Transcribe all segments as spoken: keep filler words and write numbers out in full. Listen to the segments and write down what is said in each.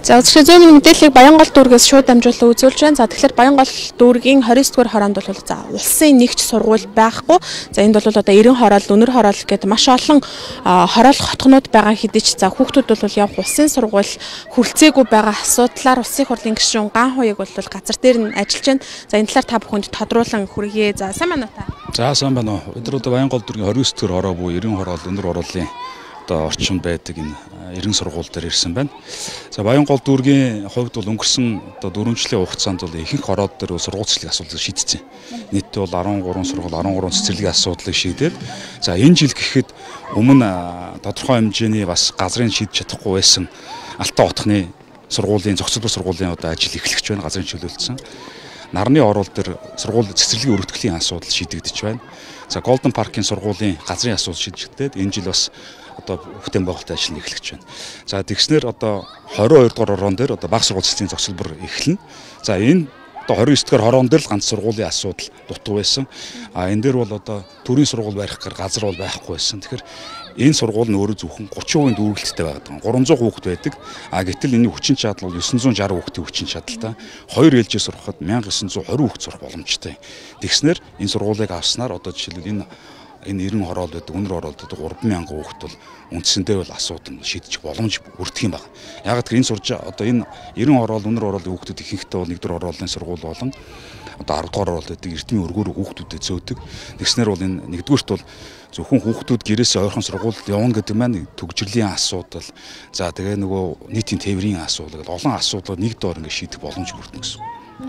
За үзэгчдээ зүүн минь мэдээллийг Баянгол дүүргээс шууд дамжуулан үзүүлж байна. За тэгэхээр Баянгол дүүргийн двадцать дугаар хороонд бол за улсын нэгж сургууль байхгүй. За энд бол одоо эрен хороол, өнөр хороол гэдэг маш олон хороол хотгонууд байгаа хэдий ч за хүүхдүүд бол явах улсын сургууль хүрэлцээгүй байгаа асуудлаар улсын хурлын гишүүн Ган Хуяг бол газар дээр нь ажиллаж байна. За энэ талаар та бүхэнд тодруулан хүргье. За сайн байна уу та? За сайн байна уу. Өдөр одоо Баянгол дүүргийн двадцать дугаар хороо буюу эрен хороол, өнөр хороолын одоо орчинд байдаг энэ эрен сургууль дээр ирсэн байна. За Баянгол дүүргийн хувьд бол өнгөрсөн одоо дөрвөн жилийн хугацаанд бол ихэнх хороод дээр сургууль цэцэрлэгийн асуудлыг шийдсэн. Нийтдээ бол арван гурван сургууль, арван гурван цэцэрлэгийн асуудлыг шийдээд за энэ жил гэхэд өмнө тодорхой хэмжээний бас газрын шийдэж чадахгүй байсан Алтан утганы сургуулийн зохицуулбар сургуулийн одоо ажил эхлэж байна, газрын чөлөөлсөн. Нарны орол дээр сургууль цэцэрлэгийн өргөтгөлийн асуудал шийдэгдэж байна. За Golden Park-ийн сургуулийн газрын асуудал шийдэгдээд энэ жил бас одоо бүтээн байгуулалтын ажил нь эхлэж байна. За тэгснээр одоо двадцать two дугаар хороон дээр одоо баг сургууль цэцэрлэгийн зохицуулбар эхэлнэ. За энэ одоо двадцать девять дугаар хороон дээр л ганц сургуулийн асуудал дутуу байсан. А энэ дээр бол одоо төрийн сургууль барих гэр газар бол байхгүй байсан. Тэгэхээр энэ сургууль нь өөрөө зөвхөн thirty percent дүүргэлттэй байдаг. three hundred хүүхэд байдаг. А гэтэл энэ хүчин чадал бол nine hundred sixty хүүхдийн хүчин чадалтай. Хоёр ээлжээ сурахад one thousand nine hundred twenty хүүхэд сурах боломжтой. Тэгснээр энэ сургуулийг авснаар одоо жишээлбэл энэ энэ эрен хороол байдаг, өнөр хороол байдаг three thousand хүүхэд бол үндсэндээ бол асуудал шийдэж боломж өртөх юм байна. Яг тэр энэ сурж одоо энэ эрен хороол, өнөр хороолын хүүхдүүд ихэнхдээ бол нэгдүгээр хороолын сургууль болон одоо ten дугаар хороол байдаг эрдмийн өргөөр хүүхдүүдэд зөөдөг. Тэгснээр бол энэ нэгдүгээрт бол зөвхөн хүүхдүүд гэрээсээ ойрхон сургуульд явна гэдэг маань төгжрлийн асуудал. За тэгээ нөгөө нийтийн тээврийн асуудал гэдэг олон асуудлууд нэг доор ингэ шийдэх боломж бүрдэнэ гэсэн.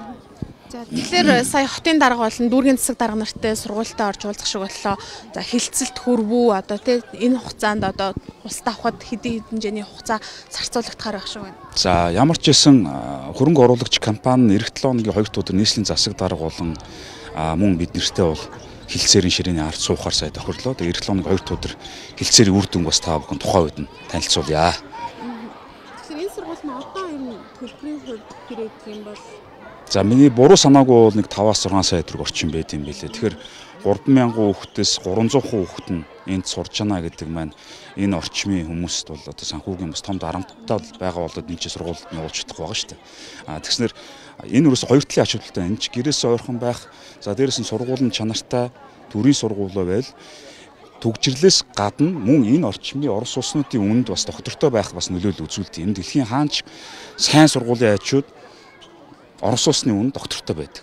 За тэгэхээр сая хотын дарга болон дүүргийн засаг дарга нартай сургуультаа орж уулзах шиг боллоо. За хилцэлт хөрвүү одоо тий энэ хугацаанд одоо устдаа авахд хэдийн хэмжээний хугацаа зарцуулагдахаар байх шиг байна. За ямар ч байсан хөрөнгө оруулагч компани эх seven хоногийн хоёр дахь өдөр нийслэлийн засаг дарга болон мөн бид нартэй бол хилцээрийн ширээний ард суухаар сая тохирлоо. Тэгээ эх seven хоногийн хоёр дахь өдөр хилцээрийн үр дүн бас та бүхэн тухайн үед нь танилцуулъя. Тэгэхээр энэ сургууль нь одоо энэ төлбөрийн хувьд хэрэг юм бол за миний буруу санаагүй бол нэг five-аас six сая төгрөг орчим байт юм билээ. Тэгэхээр three thousand хүүхдээс three hundred хүүхэд нь энд сурж байна гэдэг маань энэ орчмын хүмүүст бол одоо санхүүгийн бас том дарамттай байгаа болоод энэ чинь сургуульд нь явуулж чадах байгаа шүү дээ. А тэгснэр энэ юурээс хоёр талын ач холбогдолтой энэ ч гэрээсээ ойрхон байх. За дээрээс нь сургуулийн чанартай төрийн сургуулаа байл төгжрлээс гадна мөн энэ орчмын Орос улсуудын үнэнд бас доктортой байх бас нөлөөлөл үзүүлдэг. Энэ дэлхийн хаанч сайн сургуулийн айчууд Орос улсны үнэ доктортой байдаг.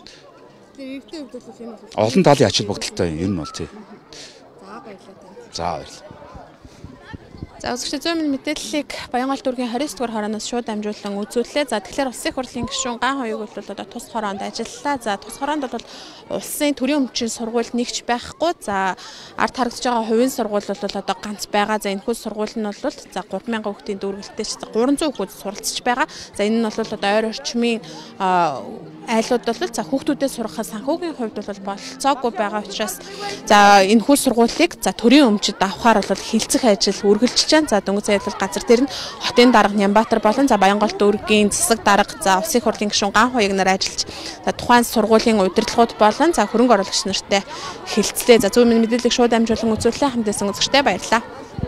Олон талын ач холбогдолтой юм бол тий. За баярлалаа. За баярлалаа. За үзэгчдээ зүүн минь мэдээллийг Баянгол дүүргийн twentieth дугаар хорооноос шууд дамжуулан үзүүллээ. За тэгэхээр улсын хурлын гишүүн Ган Хуяг бол одоо тус хороонд ажиллалаа. За тус хороонд бол улсын төрийн өмчийн сургууль нэгч байхгүй. За ард харагдаж байгаа хувийн сургууль бол одоо ганц байгаа. За энэхүү сургууль нь бол за three thousand хүүхдийн дүүргэлттэй ч three hundred хүүхэд суралцж байгаа. За энэ нь бол одоо ойр орчмын айлууд бол за хүүхдүүдэд сурахад санхүүгийн хувьд бол болцоогүй байгаа учраас за энэхүү сургуулийг за төрийн өмчөд авахаар бол хилцэх ажил үргэлжлэж байна. За дөнгөж сая бол газар дээр нь хотын дарга Нямбатар болон за Баянгол дүүргийн засаг дарга за улсын хурлын гишүүн Ган Хуяг нар ажиллаж за тухайн сургуулийн удирдлагууд болон за хөрөнгө оруулагч нартай хилцлээ. За зөв мэдээллийг шууд дамжуулан үзүүллээ. Хамтдаа үзэгчтэй баярлалаа.